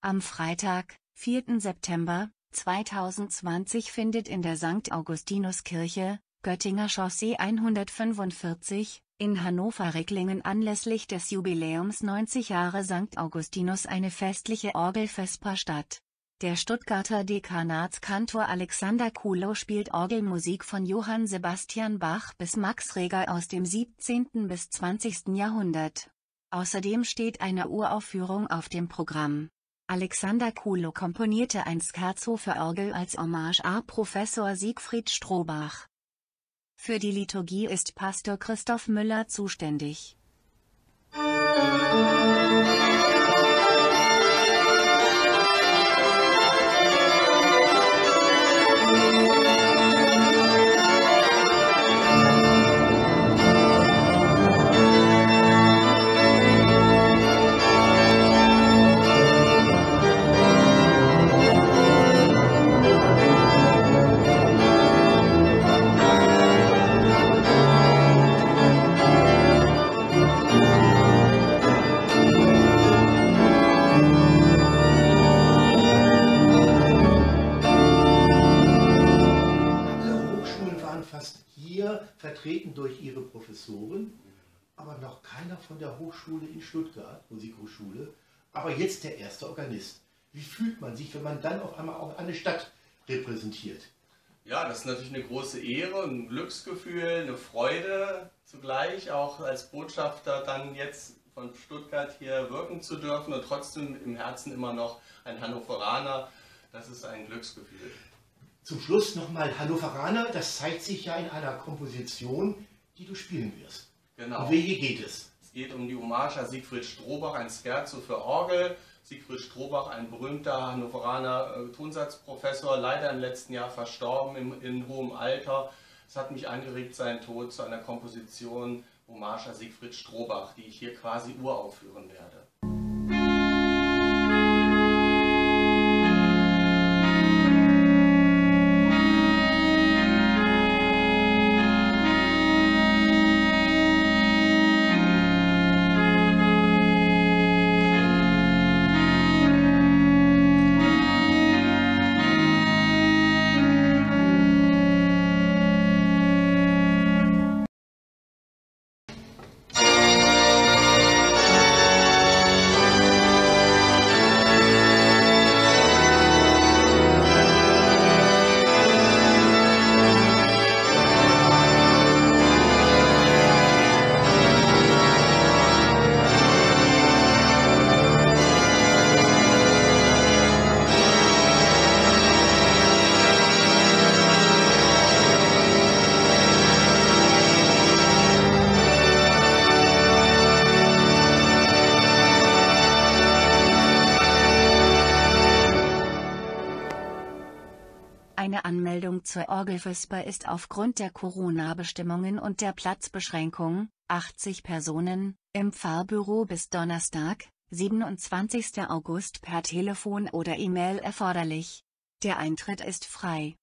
Am Freitag, 4. September 2020 findet in der St. Augustinuskirche, Göttinger Chaussee 145, in Hannover-Ricklingen anlässlich des Jubiläums 90 Jahre St. Augustinus eine festliche Orgelvesper statt. Der Stuttgarter Dekanatskantor Alexander Kulow spielt Orgelmusik von Johann Sebastian Bach bis Max Reger aus dem 17. bis 20. Jahrhundert. Außerdem steht eine Uraufführung auf dem Programm. Alexander Kulow komponierte ein Scherzo für Orgel als Hommage à Professor Siegfried Strohbach. Für die Liturgie ist Pastor Christoph Müller zuständig. Vertreten durch ihre Professoren, aber noch keiner von der Hochschule in Stuttgart, Musikhochschule, aber jetzt der erste Organist. Wie fühlt man sich, wenn man dann auf einmal auch eine Stadt repräsentiert? Ja, das ist natürlich eine große Ehre, ein Glücksgefühl, eine Freude zugleich, auch als Botschafter dann jetzt von Stuttgart hier wirken zu dürfen und trotzdem im Herzen immer noch ein Hannoveraner. Das ist ein Glücksgefühl. Zum Schluss nochmal Hannoveraner, das zeigt sich ja in einer Komposition, die du spielen wirst. Genau. Um welche geht es? Es geht um die Hommage an Siegfried Strohbach, ein Scherzo für Orgel. Siegfried Strohbach, ein berühmter Hannoveraner Tonsatzprofessor, leider im letzten Jahr verstorben in hohem Alter. Es hat mich angeregt, sein Tod zu einer Komposition Hommage an Siegfried Strohbach, die ich hier quasi uraufführen werde. Eine Anmeldung zur Orgelvesper ist aufgrund der Corona-Bestimmungen und der Platzbeschränkung, 80 Personen, im Pfarrbüro bis Donnerstag, 27. August per Telefon oder E-Mail erforderlich. Der Eintritt ist frei.